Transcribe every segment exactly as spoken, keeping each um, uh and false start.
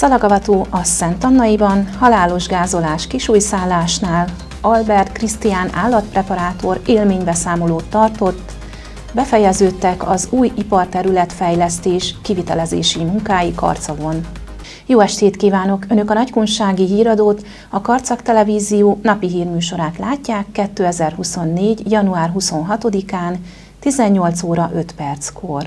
Szalagavató a Szent Annaiban, halálos gázolás Kisújszállásnál, Albert Krisztián állatpreparátor élménybeszámolót tartott, befejeződtek az új iparterületfejlesztés kivitelezési munkái Karcagon. Jó estét kívánok! Önök a nagykunsági híradót, a Karcag Televízió napi hírműsorát látják kétezer-huszonnégy. január huszonhatodikán tizennyolc óra öt perckor.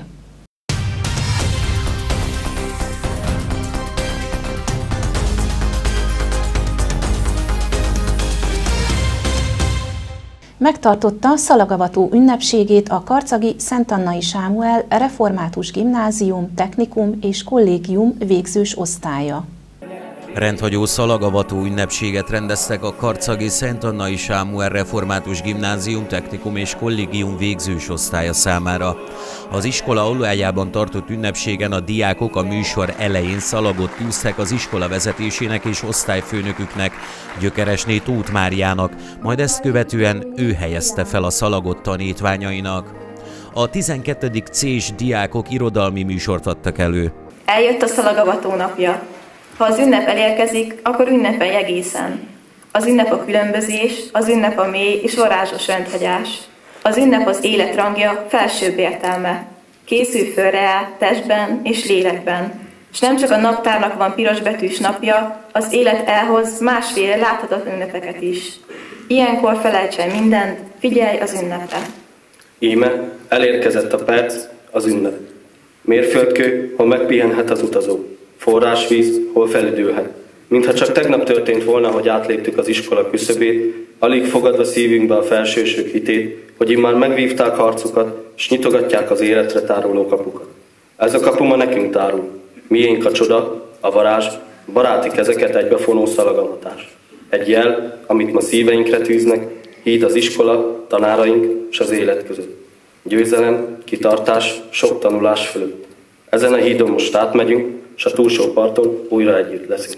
Megtartotta Szalagavató ünnepségét a karcagi Szent Annai Sámuel Református Gimnázium, Technikum és Kollégium végzős osztálya. Rendhagyó szalagavató ünnepséget rendeztek a karcagi Szent Annai Sámuel Református Gimnázium, Technikum és Kollégium végzős osztálya számára. Az iskola aulájában tartott ünnepségen a diákok a műsor elején szalagot tűztek az iskola vezetésének és osztályfőnöküknek, Gyökeresné Tóth Máriának, majd ezt követően ő helyezte fel a szalagot tanítványainak. A tizenkettedik cés diákok irodalmi műsort adtak elő. Eljött a Szalagavató napja. Ha az ünnep elérkezik, akkor ünnepelj egészen. Az ünnep a különbözés, az ünnep a mély és varázsos rendhagyás. Az ünnep az élet rangja, felsőbb értelme. Készülj föl rá testben és lélekben. És nem csak a naptárnak van pirosbetűs napja, az élet elhoz másféle láthatatlan ünnepeket is. Ilyenkor felejts el mindent, figyelj az ünnepre. Íme, elérkezett a perc, az ünnep. Mérföldkő, hol megpihenhet az utazó. Forrásvíz, hol felüdülhet. Mintha csak tegnap történt volna, hogy átléptük az iskola küszöbét, alig fogadva szívünkbe a felsősök hitét, hogy immár megvívták harcukat, s nyitogatják az életre táruló kapukat. Ez a kapu ma nekünk tárul. Miénk a csoda, a varázs, baráti kezeket egybefonó szalagavatás. Egy jel, amit ma szíveinkre tűznek, híd az iskola, tanáraink s az élet között. Győzelem, kitartás, sok tanulás fölött. Ezen a hídon most átmegyünk, s a túlsó parton újra együtt leszünk.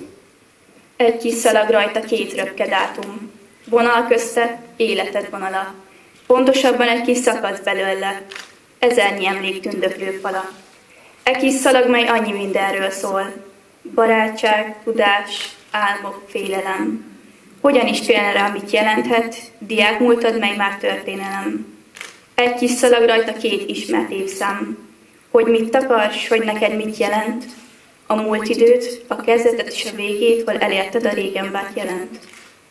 Egy kis szalag rajta két röpke dátum. Vonal közte, életed vonala. Pontosabban egy kis szakasz belőle. Ezernyi emlék tündöklő fala. Egy kis szalag, mely annyi mindenről szól. Barátság, tudás, álmok, félelem. Hogyan is félne rá, mit jelenthet, diákmúltad, mely már történelem. Egy kis szalag rajta két ismert évszám. Hogy mit akarsz, hogy neked mit jelent? A múlt időt, a kezdetet és a végét, hol elérted a régen várt jelent.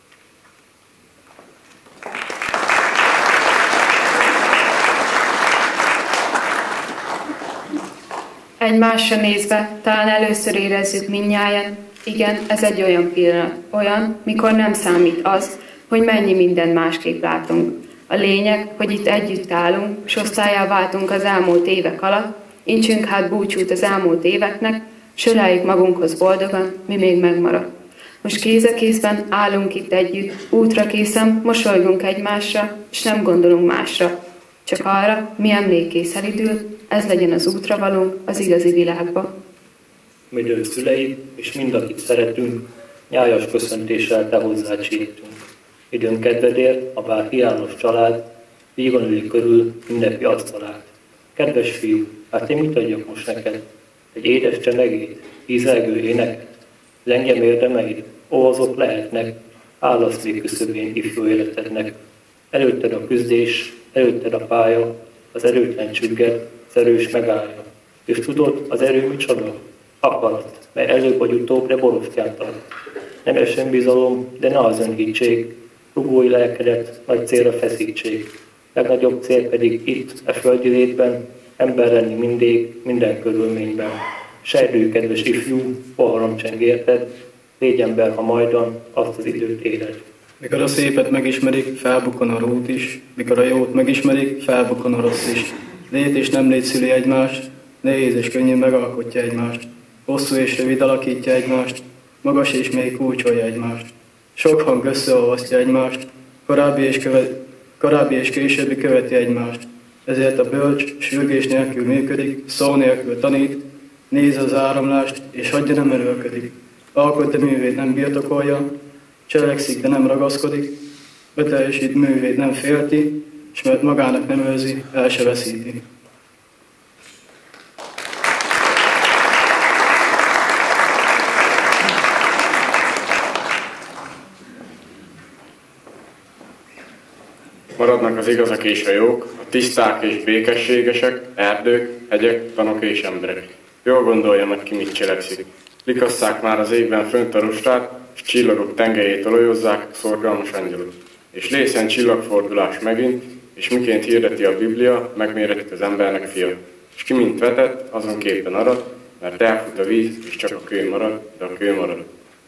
Egymásra nézve, talán először érezzük mindnyájan, igen, ez egy olyan pillanat, olyan, mikor nem számít az, hogy mennyi minden másképp látunk. A lényeg, hogy itt együtt állunk, s osztályá váltunk az elmúlt évek alatt, intsünk hát búcsút az elmúlt éveknek, s öleljük magunkhoz boldogan, mi még megmaradt. Most kéz a kézben állunk itt együtt, útra készen, mosolygunk egymásra, s nem gondolunk másra. Csak arra, mi emlékkész elidül, ez legyen az útravalónk az igazi világba. Midő szüleid, és mind, akit szeretünk, nyájas köszöntéssel te hozzád sírtunk. Időn kedvedért a bár hiányos család, vígon üli körül ünnepi asztalát. Kedves fiú, hát én mit adjak most neked? Egy édes csemegét, ízelgő éneket, lengyem érdemeid, ó, azok lehetnek, állaszték küszöbén ifjú életednek. Előtted a küzdés, előtted a pálya, az erőtlen csügged, az erős megállja. És tudod, az erő micsoda? Akarat, mely előbb vagy utóbb, de borostyát ad. Nem esen bizalom, de ne az önhiggség, rugói lelkedet, nagy célra feszítség. Legnagyobb cél pedig itt, a földi létben, ember lenni mindig, minden körülményben. Sejlő, kedves ifjú, poharam cseng érted, légy ember, ha majdan azt az időt éled. Mikor a szépet megismerik, felbukkan a rót is, mikor a jót megismerik, felbukkan a rossz is. Lét és nem lét szüli egymást, nehéz és könnyű megalkotja egymást. Hosszú és rövid alakítja egymást, magas és mély kulcsolja egymást. Sok hang összeolvasztja egymást, korábbi és, köve, korábbi és későbbi követi egymást. Ezért a bölcs sürgés nélkül működik, szó nélkül tanít, néz az áramlást, és hagyja nem erőlködik. Alkot, de művét nem birtokolja, cselekszik, de nem ragaszkodik, beteljesít művét nem félti, és mert magának nem őrzi, el se veszíti. Maradnak az igazak és a jók, a tiszták és békességesek, erdők, hegyek, tanok és emberek. Jól gondolja meg ki, mit cselekszik. Likasszák már az égben fönt a rustát, és csillagok tengelyét olajozzák szorgalmas angyalok. És lészen csillagfordulás megint, és miként hirdeti a Biblia, megméretik az embernek fia. És ki mint vetett, azon képen arad, mert elfut a víz, és csak a kő marad, de a kő marad.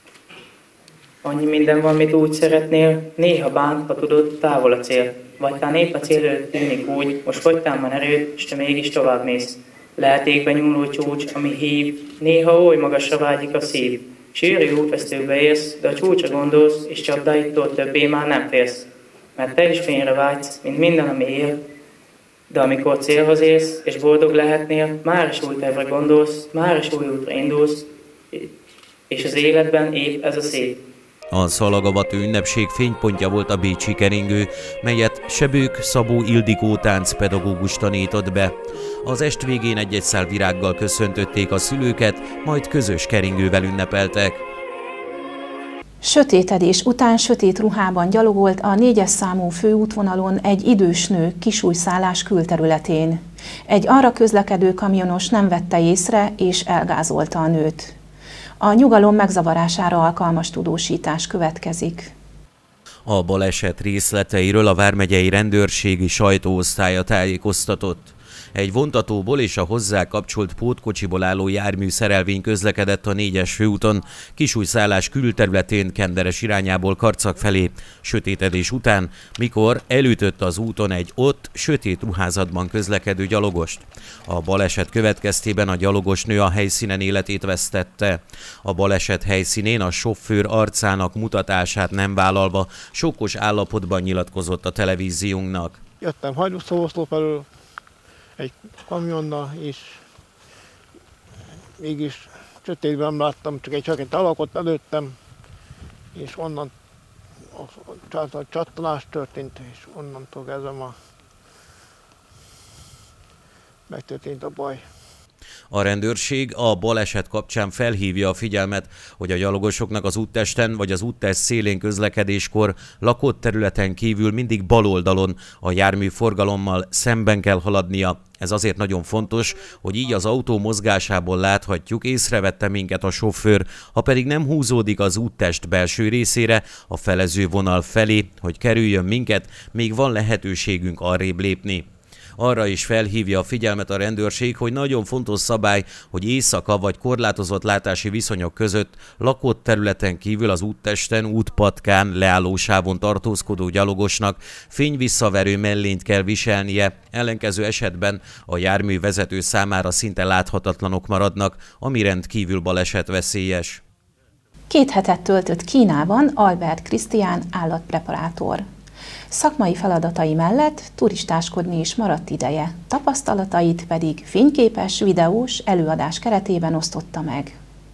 Annyi minden van, mit úgy szeretnél, néha bánt, ha tudod, távol a cél. Vagy tán épp a cél előtt tűnik úgy, most fogytán van erőd, és te mégis tovább mész. Lehet égben nyúló csúcs, ami hív, néha oly magasra vágyik a szív. Sűrű útvesztőbe érsz, de a csúcsra gondolsz, és csapdáittól többé már nem félsz. Mert te is fényre vágysz, mint minden, ami él. De amikor célhoz érsz, és boldog lehetnél, már is új tervre gondolsz, már is új útra indulsz, és az életben épp ez a szép. A szalagavató ünnepség fénypontja volt a bécsi keringő, melyet Sebők Szabó Ildikó táncpedagógus tanított be. Az est végén egy-egy szál virággal köszöntötték a szülőket, majd közös keringővel ünnepeltek. Sötétedés után sötét ruhában gyalogolt a négyes számú főútvonalon egy idős nő Kisújszállás külterületén. Egy arra közlekedő kamionos nem vette észre és elgázolta a nőt. A nyugalom megzavarására alkalmas tudósítás következik. A baleset részleteiről a vármegyei rendőrségi sajtóosztálya tájékoztatott. Egy vontatóból és a hozzá kapcsolt pótkocsiból álló jármű szerelvény közlekedett a négyes főúton, Kisújszállás külterületén Kenderes irányából Karcag felé sötétedés után, mikor elütött az úton egy ott sötét ruházatban közlekedő gyalogost. A baleset következtében a gyalogos nő a helyszínen életét vesztette. A baleset helyszínén a sofőr arcának mutatását nem vállalva sokkos állapotban nyilatkozott a televíziónknak. Jöttem Hajdúszoboszló felől egy kamionnal, és mégis sötétben nem láttam, csak egy csak egy alakot előttem, és onnan a, a csattanás történt, és onnantól kezdve ma megtörtént a baj. A rendőrség a baleset kapcsán felhívja a figyelmet, hogy a gyalogosoknak az úttesten vagy az úttest szélén közlekedéskor lakott területen kívül mindig bal oldalon a jármű forgalommal szemben kell haladnia. Ez azért nagyon fontos, hogy így az autó mozgásából láthatjuk, észrevette minket a sofőr, ha pedig nem húzódik az úttest belső részére, a felező vonal felé, hogy kerüljön minket, még van lehetőségünk arrébb lépni. Arra is felhívja a figyelmet a rendőrség, hogy nagyon fontos szabály, hogy éjszaka vagy korlátozott látási viszonyok között lakott területen kívül az úttesten, útpatkán, leállósávon tartózkodó gyalogosnak fényvisszaverő mellényt kell viselnie, ellenkező esetben a jármű vezető számára szinte láthatatlanok maradnak, ami rendkívül balesetveszélyes. Két hetet töltött Kínában Albert Krisztián állatpreparátor. Szakmai feladatai mellett turistáskodni is maradt ideje, tapasztalatait pedig fényképes, videós előadás keretében osztotta meg.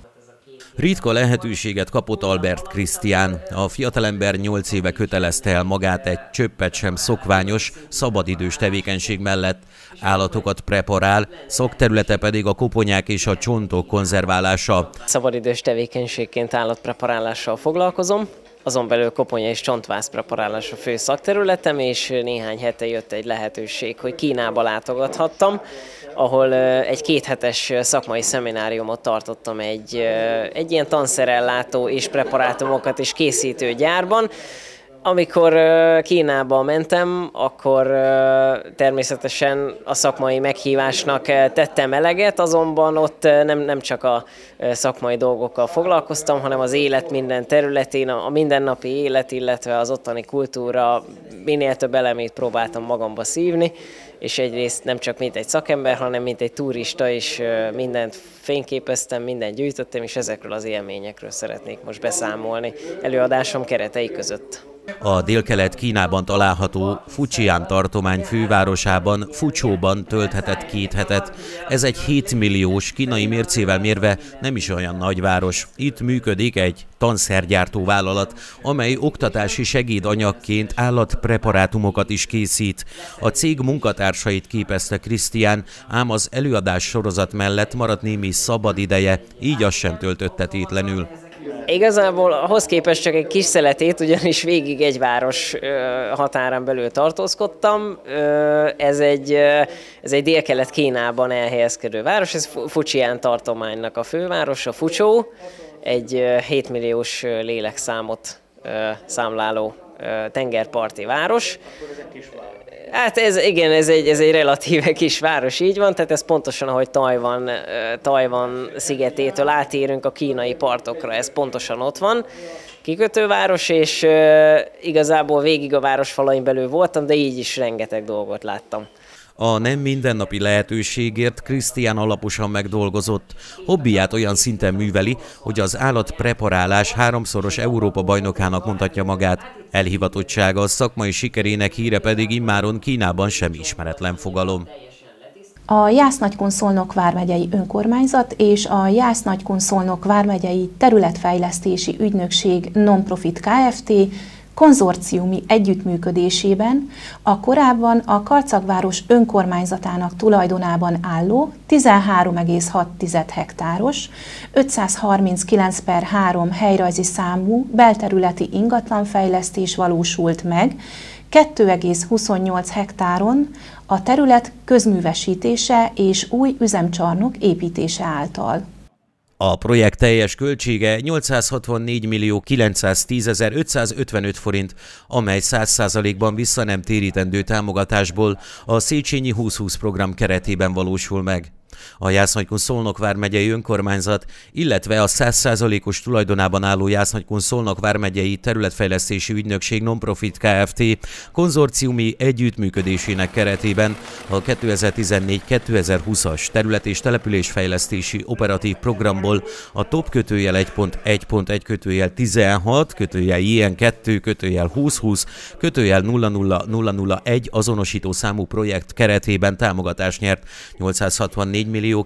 Ritka lehetőséget kapott Albert Krisztián. A fiatalember nyolc éve kötelezte el magát egy csöppet sem szokványos, szabadidős tevékenység mellett. Állatokat preparál, szakterülete pedig a koponyák és a csontok konzerválása. Szabadidős tevékenységként állatpreparálással foglalkozom. Azon belül koponya és csontváz preparálás a fő szakterületem, és néhány hete jött egy lehetőség, hogy Kínába látogathattam, ahol egy kéthetes szakmai szemináriumot tartottam egy, egy ilyen tanszerellátó és preparátumokat is készítő gyárban. Amikor Kínába mentem, akkor természetesen a szakmai meghívásnak tettem eleget, azonban ott nem, nem csak a szakmai dolgokkal foglalkoztam, hanem az élet minden területén, a mindennapi élet, illetve az ottani kultúra minél több elemét próbáltam magamba szívni, és egyrészt nem csak mint egy szakember, hanem mint egy turista is mindent fényképeztem, mindent gyűjtöttem, és ezekről az élményekről szeretnék most beszámolni előadásom keretei között. A Délkelet-Kínában található Fujian tartomány fővárosában, Fuchóban tölthetett két hetet. Ez egy hétmilliós, kínai mércével mérve nem is olyan nagyváros. Itt működik egy tanszergyártó vállalat, amely oktatási segédanyagként állatpreparátumokat is készít. A cég munkatársait képezte Krisztián, ám az előadás sorozat mellett maradt némi szabad ideje, így azt sem töltötte tétlenül. Igazából ahhoz képest csak egy kis szeletét, ugyanis végig egy város határán belül tartózkodtam. Ez egy, ez egy délkelet Kínában elhelyezkedő város, ez Fujian tartománynak a fővárosa, Fuzhou, egy hétmilliós lélekszámot számláló tengerparti város. Hát ez, igen, ez egy, ez egy relatíve kis város, így van, tehát ez pontosan, ahogy Tajvan, Tajvan szigetétől átérünk a kínai partokra, ez pontosan ott van. Kikötőváros, és uh, igazából végig a városfalain belül voltam, de így is rengeteg dolgot láttam. A nem mindennapi lehetőségért Krisztián alaposan megdolgozott. Hobbiját olyan szinten műveli, hogy az állatpreparálás háromszoros Európa-bajnokának mondhatja magát. Elhivatottsága, szakmai sikerének híre pedig immáron Kínában sem ismeretlen fogalom. A Jász-Nagykun-Szolnok vármegyei önkormányzat és a Jász-Nagykun-Szolnok vármegyei területfejlesztési ügynökség non-profit Kft. Konzorciumi együttműködésében a korábban a Karcagváros önkormányzatának tulajdonában álló tizenhárom egész hat hektáros, ötszázharminckilenc per három helyrajzi számú belterületi ingatlanfejlesztés valósult meg, két egész huszonnyolc hektáron a terület közművesítése és új üzemcsarnok építése által. A projekt teljes költsége nyolcszázhatvannégy millió kilencszáztízezer-ötszázötvenöt forint, amely száz százalékban vissza nem térítendő támogatásból a Széchenyi húsz húsz program keretében valósul meg. A Jász-Nagykun-Szolnok vármegyei önkormányzat, illetve a száz százalékos tulajdonában álló Jász-Nagykun-Szolnok vármegyei területfejlesztési ügynökség non-profit Kft. Konzorciumi együttműködésének keretében a kétezer-tizennégy kétezer-húszas terület- és településfejlesztési operatív programból a top kötőjel egy pont egy pont egy kötőjel tizenhat kötőjel J N kettő kötőjel húsz húsz kötőjel nulla nulla nulla nulla egy azonosító számú projekt keretében támogatást nyert nyolcszázhatvannégy millió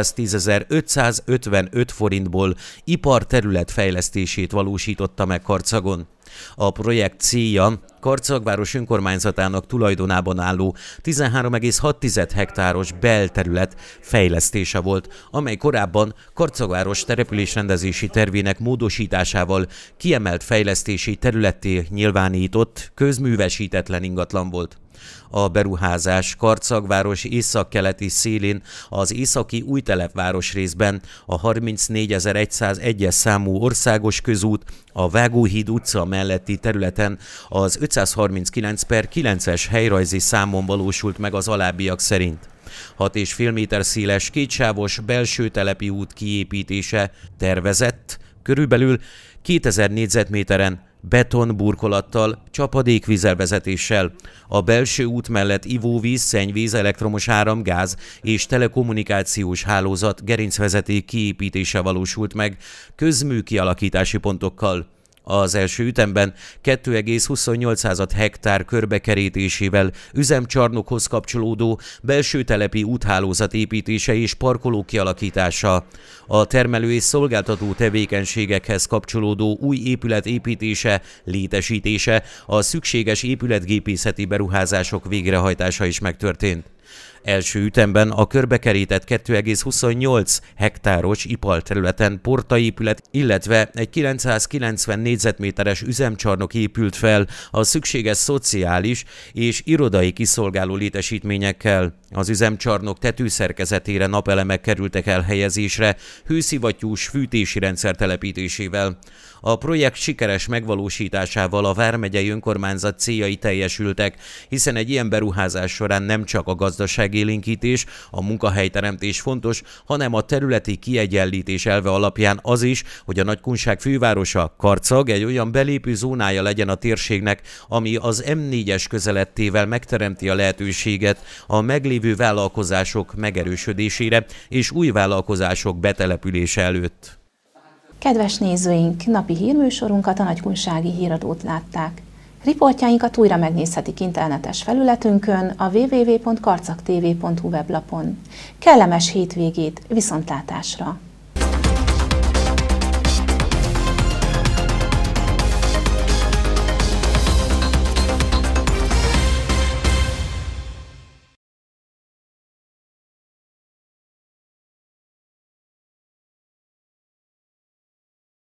kilencszáztízezer-ötszázötvenöt forintból iparterület fejlesztését valósította meg Karcagon. A projekt célja Karcagváros önkormányzatának tulajdonában álló tizenhárom egész hat hektáros belterület fejlesztése volt, amely korábban Karcagváros településrendezési tervének módosításával kiemelt fejlesztési területté nyilvánított, közművesítetlen ingatlan volt. A beruházás Karcagváros északkeleti szélén, az északi Újtelepváros részben, a harmincnégyezer-egyszázegyes számú országos közút, a Vágóhíd utca melletti területen az ötszázharminckilenc per kilences helyrajzi számon valósult meg az alábbiak szerint. hat egész öt méter széles kétsávos belső telepi út kiépítése tervezett, körülbelül kétezer négyzetméteren, betonburkolattal, csapadékvízelvezetéssel. A belső út mellett ivóvíz, szennyvíz, elektromos áram, gáz és telekommunikációs hálózat gerincvezeték kiépítése valósult meg közmű kialakítási pontokkal. Az első ütemben két egész huszonnyolc hektár körbekerítésével üzemcsarnokhoz kapcsolódó belső telepi úthálózat építése és parkoló kialakítása, a termelő és szolgáltató tevékenységekhez kapcsolódó új épület építése, létesítése, a szükséges épületgépészeti beruházások végrehajtása is megtörtént. Első ütemben a körbekerített két egész huszonnyolc hektáros iparterületen portaépület, illetve egy kilencszázkilencven négyzetméteres üzemcsarnok épült fel a szükséges szociális és irodai kiszolgáló létesítményekkel. Az üzemcsarnok tetőszerkezetére napelemek kerültek elhelyezésre, hőszivattyús fűtési rendszer telepítésével. A projekt sikeres megvalósításával a vármegyei önkormányzat céljai teljesültek, hiszen egy ilyen beruházás során nem csak a gazdaságélénkítés, a munkahelyteremtés fontos, hanem a területi kiegyenlítés elve alapján az is, hogy a nagykunság fővárosa, Karcag egy olyan belépő zónája legyen a térségnek, ami az M négyes közelettével megteremti a lehetőséget a meglévő vállalkozások megerősödésére és új vállalkozások betelepülése előtt. Kedves nézőink, napi hírműsorunkat, a Nagykunsági Híradót látták. Riportjainkat újra megnézhetik internetes felületünkön, a double-u double-u double-u pont karcagtv pont hu weblapon. Kellemes hétvégét, viszontlátásra!